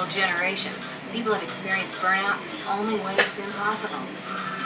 millennial generation. People have experienced burnout in the only way it's been possible.